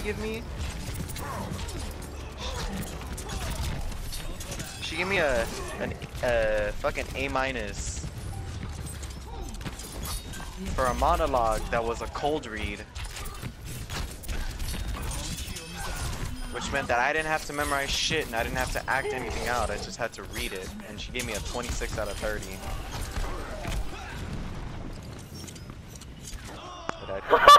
give me? She gave me a fucking A- for a monologue that was a cold read, which meant that I didn't have to memorize shit and I didn't have to act anything out. I just had to read it, and she gave me a 26 out of 30. But